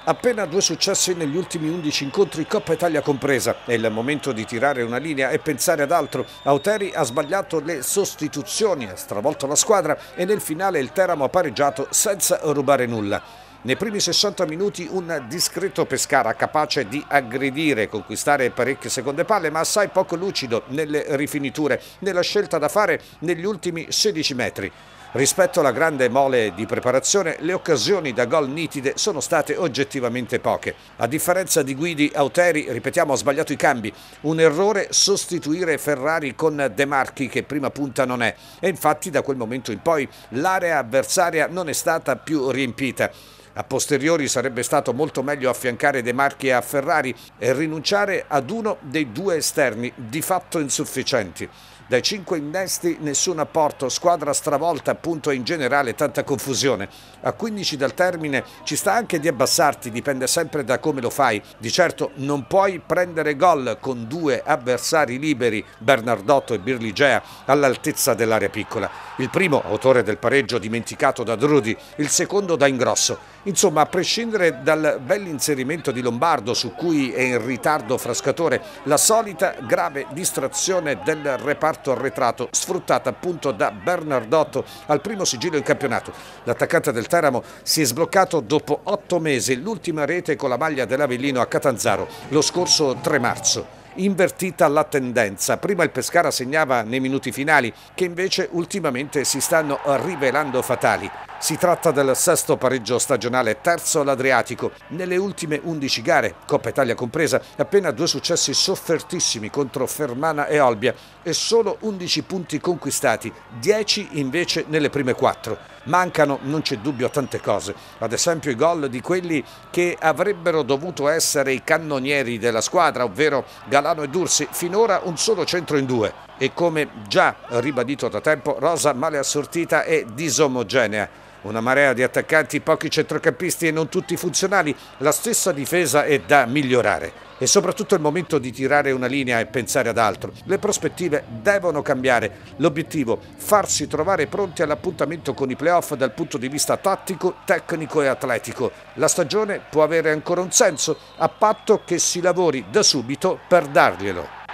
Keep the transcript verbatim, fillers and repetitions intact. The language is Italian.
Appena due successi negli ultimi undici incontri, Coppa Italia compresa. È il momento di tirare una linea e pensare ad altro. Auteri ha sbagliato le sostituzioni, ha stravolto la squadra e nel finale il Teramo ha pareggiato senza rubare nulla. Nei primi sessanta minuti un discreto Pescara capace di aggredire e conquistare parecchie seconde palle, ma assai poco lucido nelle rifiniture, nella scelta da fare negli ultimi sedici metri. Rispetto alla grande mole di preparazione, le occasioni da gol nitide sono state oggettivamente poche. A differenza di Guidi, Auteri, ripetiamo, ha sbagliato i cambi. Un errore sostituire Ferrari con De Marchi, che prima punta non è. E infatti da quel momento in poi l'area avversaria non è stata più riempita. A posteriori sarebbe stato molto meglio affiancare De Marchi a Ferrari e rinunciare ad uno dei due esterni, di fatto insufficienti. Dai cinque innesti nessun apporto, squadra stravolta appunto e in generale tanta confusione. A quindici dal termine ci sta anche di abbassarti, dipende sempre da come lo fai. Di certo non puoi prendere gol con due avversari liberi, Bernardotto e Birligea, all'altezza dell'area piccola. Il primo, autore del pareggio dimenticato da Drudi, il secondo da Ingrosso. Insomma, a prescindere dal bell'inserimento di Lombardo, su cui è in ritardo Frascatore, la solita grave distrazione del reparto arretrato, sfruttata appunto da Bernardotto al primo sigillo in campionato. L'attaccante del Teramo si è sbloccato dopo otto mesi, l'ultima rete con la maglia dell'Avellino a Catanzaro, lo scorso tre marzo. Invertita la tendenza, prima il Pescara segnava nei minuti finali, che invece ultimamente si stanno rivelando fatali. Si tratta del sesto pareggio stagionale, terzo all'Adriatico. Nelle ultime undici gare, Coppa Italia compresa, appena due successi soffertissimi contro Fermana e Olbia e solo undici punti conquistati, dieci invece nelle prime quattro. Mancano, non c'è dubbio, tante cose, ad esempio i gol di quelli che avrebbero dovuto essere i cannonieri della squadra, ovvero Galano e Dursi, finora un solo centro in due. E come già ribadito da tempo, rosa male assortita e disomogenea. Una marea di attaccanti, pochi centrocampisti e non tutti funzionali, la stessa difesa è da migliorare. E soprattutto è il momento di tirare una linea e pensare ad altro. Le prospettive devono cambiare. L'obiettivo, farsi trovare pronti all'appuntamento con i playoff dal punto di vista tattico, tecnico e atletico. La stagione può avere ancora un senso, a patto che si lavori da subito per darglielo.